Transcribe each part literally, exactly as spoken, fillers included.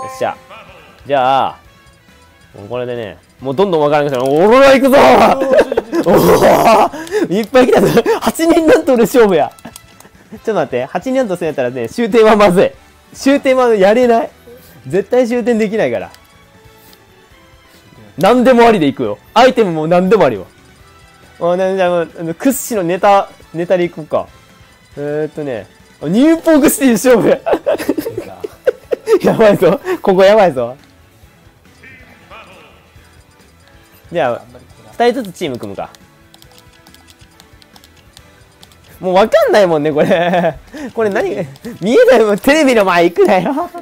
っしゃ。じゃあ、もうこれでね、もうどんどんわからなくなる。オーロラ行くぞおおいっぱい来たぞ。はちにんなんと俺勝負や。ちょっと待って、はちにんなんとせんやったらね、終点はまずい。終点はやれない。絶対終点できないから。何でもありでいくよ。アイテムも何でもありよ。あ、なじゃあ、あの屈指のネタ、ネタでいこうか。えー、っとね、ニューポークシティ勝負や。やばいぞ。ここやばいぞ。じゃあ、ふたりずつチーム組むか。もうわかんないもんね、これ。これ何、見えないもん、テレビの前行くなよ。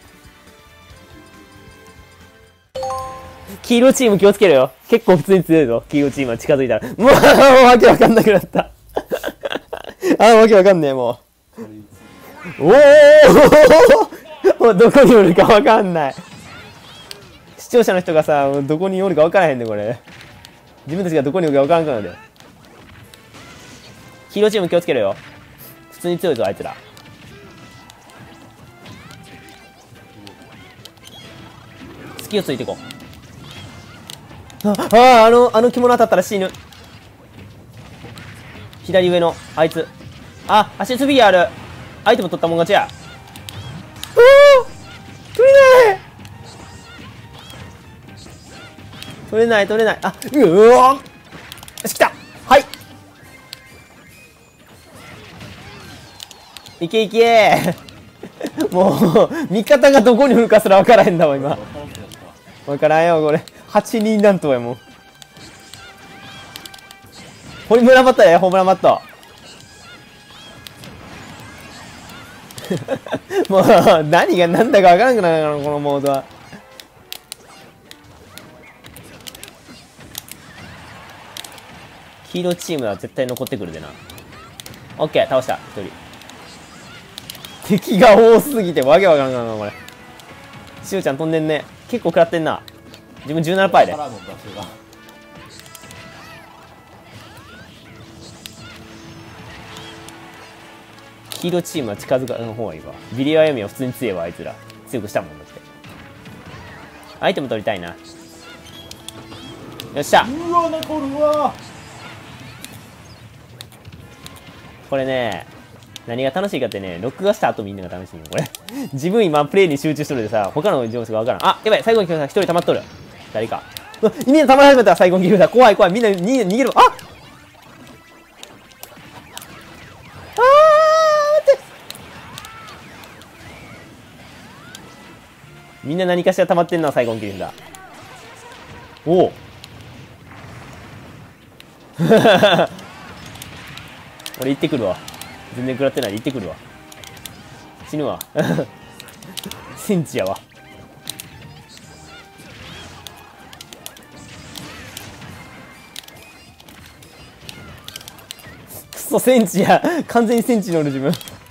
黄色チーム気をつけろよ。結構普通に強いぞ。黄色チームは近づいたら。もう、わけわかんなくなった。あ、わけわかんねえ、もう。おおもうどこにおるかわかんない。視聴者の人がさ、どこにおるかわからへんね、これ。自分たちがどこにおるかわからんくなるで。黄色チーム気をつけろよ。普通に強いぞ、あいつら。隙をついていこう。ああ、あの、あの着物当たったら死ぬ。左上の、あいつ。あ、足つびある。アイテム取ったもん勝ちや。おお取れない取れない取れない。あ、うわよし、来た。はい。いけいけもう、味方がどこにおるかすら分からへんだわ、今。分からんよ、これ。はちにんなんとやもん。ホームランバッターや、ホームランバッター。もう、何が何だか分からんくなるから、このモードは。黄色チームは絶対残ってくるでな。オッケー、倒した、一人。敵が多すぎてわけわからんな、これ。しおちゃん飛んでんね。結構食らってんな。自分 じゅうななパーセント で。黄色チームは近づかん方がいいわ。ビリー・アヤミは普通に強いわ、あいつら。強くしたもんだって。アイテム取りたいな。よっしゃ。 うわ、残るわ。 これね、何が楽しいかってね、録画した後みんなが楽しいよ、これ。自分今プレイに集中しとるでさ、他の上司がわからん。あ、やばい、最後に来た一人溜まっとる。誰か。うわ、みんな溜まり始めたら最後に来た。怖い怖い、みんな逃げ逃げる。あっあーってみんな何かしら溜まってんな、最後に来るんだ。おお俺行ってくるわ。全然食らってないで行ってくるわ。死ぬわ。センチやわ。くそセンチや。完全にセンチ乗る自分。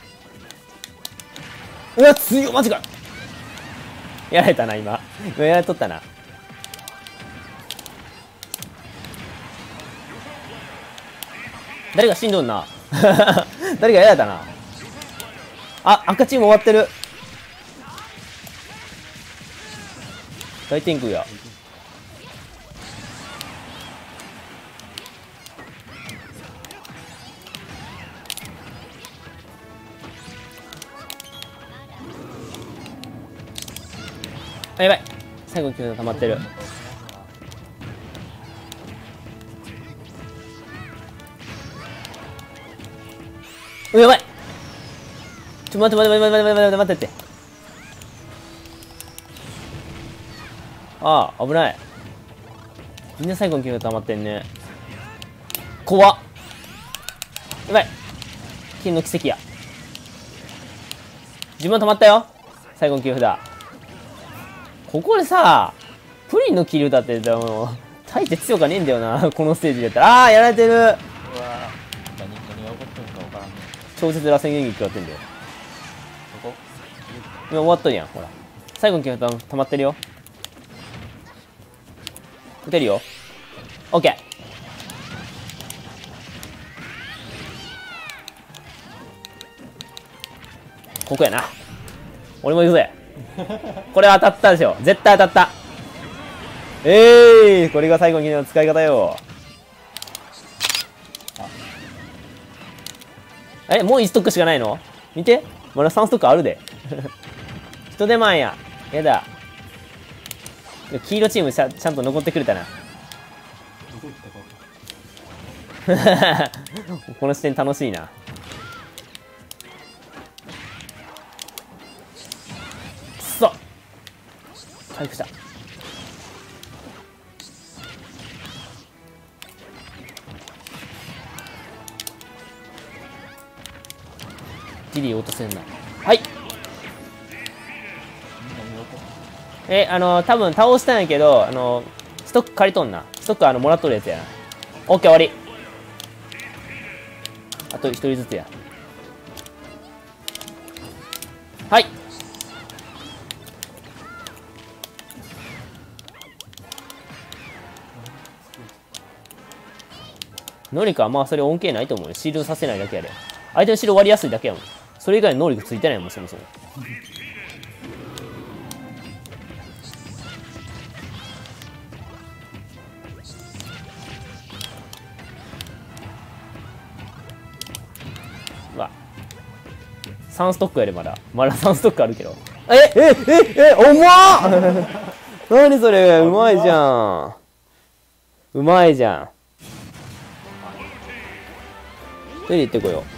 うわ強っマジか。やられたな今。今やられとったな。誰が死んどんな。誰がやられたな。あ、赤チーム終わってる。大天空や。あ、やばい。最後に球が溜まってる。うやばい。ちょ待って待って待って待って待って待ってって。ああ危ない。みんな最後の球が溜まってんね。怖っ。やばい。金の奇跡や。自分は溜まったよ。最後の球札。ここでさプリンのキルだってでも大して強かねえんだよな。このステージだったら。ああやられてる。うわ何が起こってんか分からんね。超絶螺旋撃食らってんだよ。ここ今終わっとるやん。ほら最後のキル札溜まってるよ。撃てるよ。オッケー。ここやな。俺も行くぜ。 これは当たったでしょ。絶対当たった。ええー、これが最後の使い方よ。え、もういちストックしかないの？見て。まださんストックあるで。人手前や。やだ。黄色チームちゃ、ちゃんと残ってくれたな。この視点楽しいな。くそっ。回復した。ギリ落とせんな。はい。え、あのー、多分倒したんやけど、あのー、ストック借りとんな。ストックあの、もらっとるやつやな。オッケー、終わり。あと一人ずつや。はい。能力はまあそれ恩恵ないと思うよ。シールドさせないだけやで。相手のシールド割りやすいだけやもん。それ以外の能力ついてないもん、そもそも。うわ。さんストックやで、まだ。まださんストックあるけど。ええええ重っ何それ、うまいじゃん。うまいじゃん。トイレ行ってこよ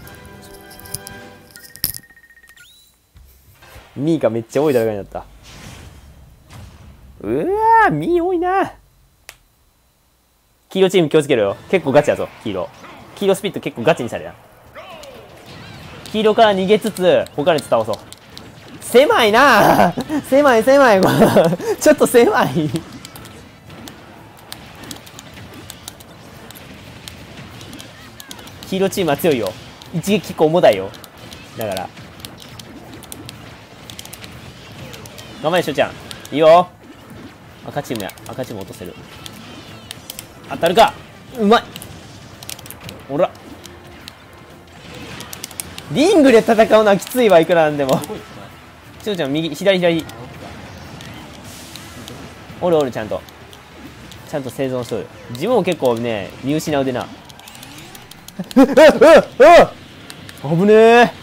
う。ミーがめっちゃ多い戦いになった。うわー、ミー多いな。黄色チーム気をつけろよ。結構ガチやぞ、黄色。黄色スピット結構ガチにされた。黄色から逃げつつ、他のやつ倒そう。狭いな狭い狭い。ちょっと狭い。黄色チームは強いよ。一撃結構重たいよ。だから。頑張れ、しょうちゃん。いいよ。赤チームや。赤チーム落とせる。当たるか。うまい。おら。リングで戦うのはきついわ、いくらなんでも。しょうちゃん、右、左、左。おるおる、ちゃんと。ちゃんと生存しとる。自分も結構ね、見失うでな。危ねえ。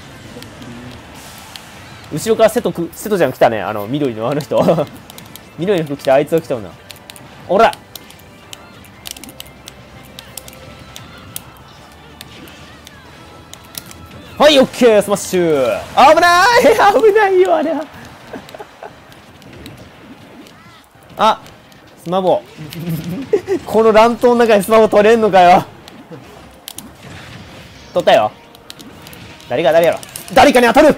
後ろから瀬戸く、瀬戸ちゃん来たね。あの、緑のあの人。緑の服着てあいつが来たんだ。おらはい、オッケースマッシュ危ない危ないよ、あれは。あスマホ。この乱闘の中にスマホ取れんのかよ。取ったよ。誰が誰やろ。誰かに当たる。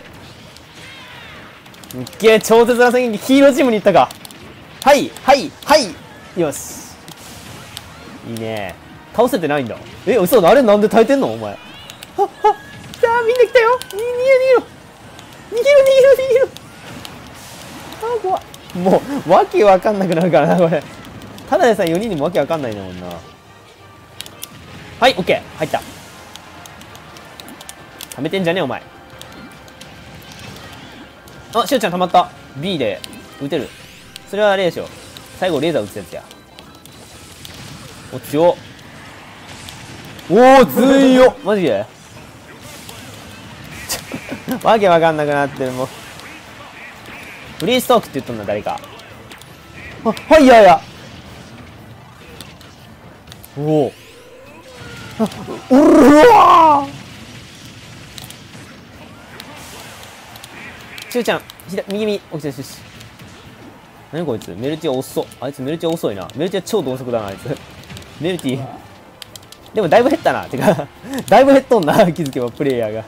うっげえ、超絶な戦撃、ヒーローチームに行ったか。はいはいはいよし。いいね。倒せてないんだ。え、嘘だ。あれなんで耐えてんのお前。はっはっ来たー、みんな来たよ。逃げろ逃げろ逃げろ逃げろ逃げろ。あ、怖い。もうわけわかんなくなるからなこれ。ただでさえよにんにもわけわかんないんだもんな。はい、オッケー入った。溜めてんじゃねえお前。あ、しおちゃん溜まった。 B で撃てる。それはあれでしょ、最後レーザー撃つやつや。お強っ。おお強っマジでわけわかんなくなってる。もうフリーストークって言っとんだ誰か。あ、はいやや。おおうわー。しゅうちゃん左右右起きてるし。何こいつメルティア遅っ。あいつメルティア遅いな。メルティア超鈍速だなあいつ。メルティでもだいぶ減ったな。てかだいぶ減っとんな気づけばプレイヤーが。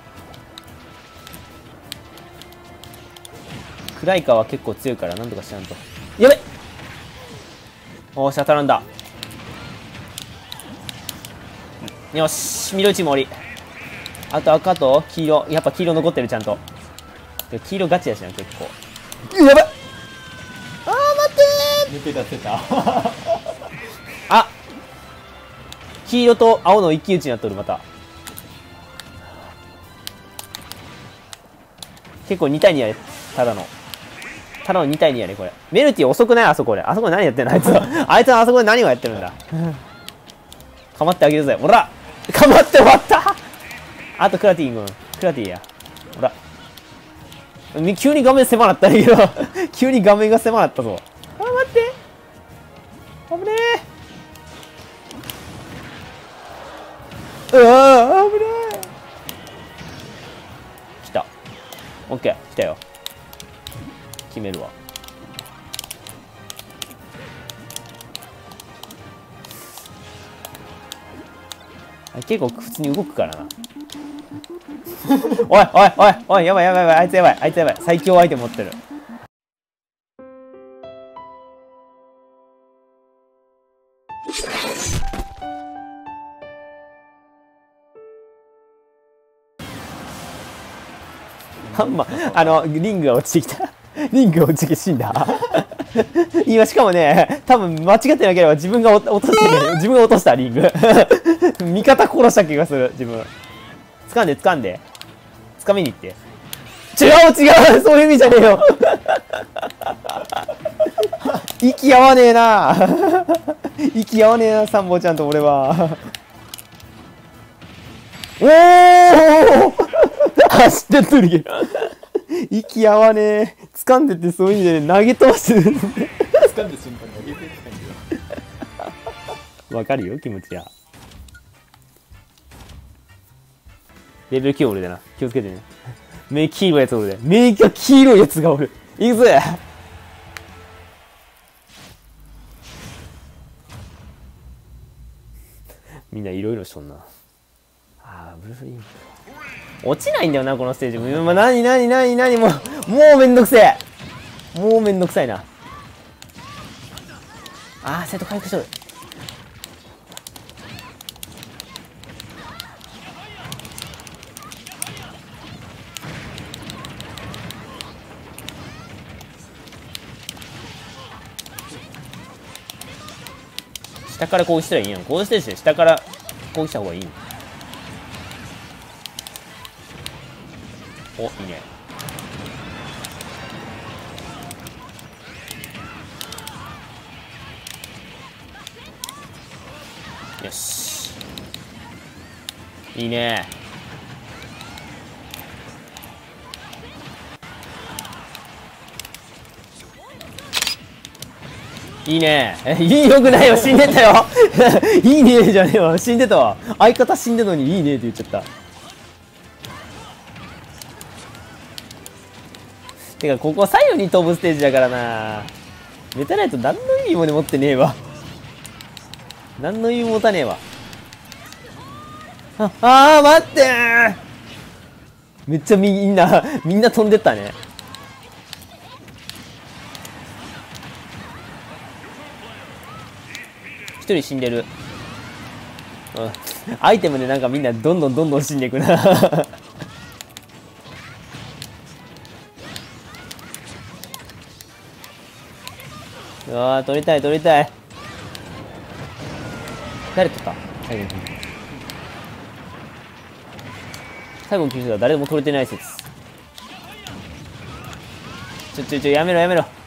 クライカーは結構強いからなんとかしちゃんと。やべっ。おーし当たらんだ。よし緑チーム終わり。あと赤と黄色。やっぱ黄色残ってるちゃんと。黄色ガチやしな結構。やばい。あー待ってー。抜け出せた。あ黄色と青の一騎打ちになっとる。また結構に対にやただの。 ただのに対にやね、これ。メルティ遅くない？あそこで。あそこで何やってんのあいつは。あいつはあそこで何をやってるんだ。かまってあげるぜ。ほらかまって終わったあとクラティ君。クラティや。ほら。急に画面狭なったんだけど。急に画面が狭なったぞ。あ、待って。危ねえ。うわー、危ねえ。来た。オッケー、来たよ。決めるわ。あ、結構普通に動くからな。おいおいおいおい、やばいやばいやばい、あいつやばい、あいつやばい、最強アイテム持ってる。ハンマー、あの、リングが落ちてきた。リングが落ちてきて死んだ。今しかもね、多分間違ってなければ自分が落としてね、自分が落としたリング。味方殺した気がする、自分。掴んで掴んで。掴みに行って。違う違うそういう意味じゃねえよ。息合わねえな。息合わねえな、サンボちゃんと俺は。おお走ってっとるけど。息合わねえ。掴んでってそういう意味で、ね、投げ飛ばしてる。掴んで瞬間投げてったんだよ。わかるよ、気持ちは。レベルきゅうおるでな。気をつけてね。目黄色いやつおるで。目が黄色いやつがおる。いくぜ。みんないろいろしとんな。ああ、ブルーフリンク。落ちないんだよな、このステージ。もうなになになになにもう、もうめんどくせえ。もうめんどくさいな。ああ、セット回復しとる。下から攻撃したらいいやん。このステージで下から攻撃した方がいいん。お、いいね。よし。いいね。いいね。え、いいよくないよ。死んでたよ。いいねじゃねえわ。死んでたわ。相方死んでたのにいいねって言っちゃった。てか、ここ左右に飛ぶステージだからな。メタナイト何の意味もね持ってねえわ。何の意味も持たねえわ。あ、あー待ってー。めっちゃみんな、みんな飛んでったね。一人死んでる。うん。アイテムでなんかみんなどんどんどんどん死んでいくな。うわー、取りたい取りたい。誰取った？最後の切り最後の切り札誰も取れてない説。ちょちょちょやめろやめろ。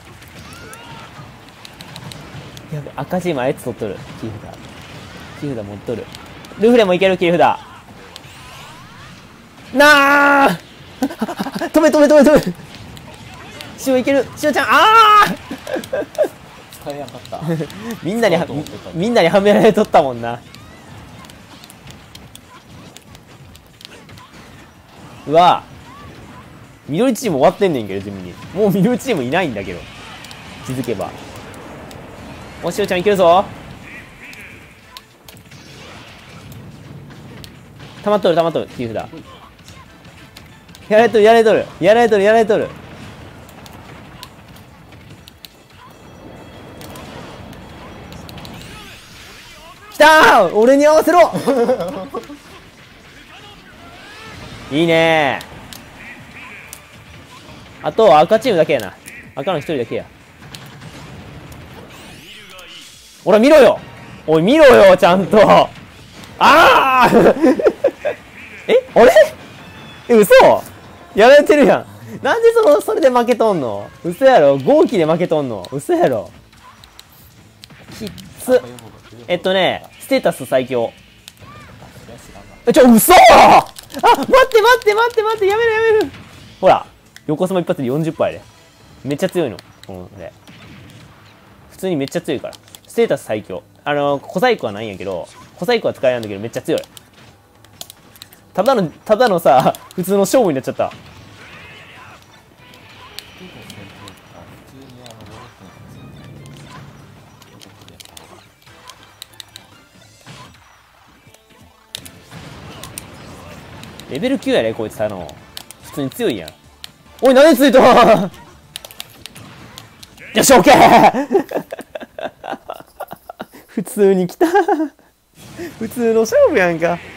やべ、赤チームあいつ取っとる。切り札切り札持っとる。ルフレもいける。切り札なあ。止め止め止め止め。塩いける。塩ちゃん、ああ。使えなかった。みんなにはみんなにはめられとったもんな。うわ、緑チーム終わってんねんけど、地味にもう緑チームいないんだけど、気づけば。おしおちゃんいけるぞ。溜まっとる溜まっとる。切り札やられとるやられとるやられとるやられとる。きたー、俺に合わせろ。いいねー。あとは赤チームだけやな。赤の一人だけや。ほら見ろよ。おい見ろよちゃんと。ああ。え、あれ、え、嘘やられてるやん。 なんでその、それで負けとんの？嘘やろ？号機で負けとんの？嘘やろ？きっつ。えっとね、ステータス最強。え、ちょ、嘘ー！あ、待って待って待って待って、やめるやめる。ほら、横スマ一発でよんじゅっパーで。めっちゃ強いの。こので。普通にめっちゃ強いから。ステータス最強。あの、小細工はないんやけど、小細工は使えないんだけどめっちゃ強い。ただの、ただのさ、普通の勝負になっちゃった。レベルきゅうやで、こいつあの、普通に強いやん。おい、何でついたよし、オッケー普通に来た普通の勝負やんか。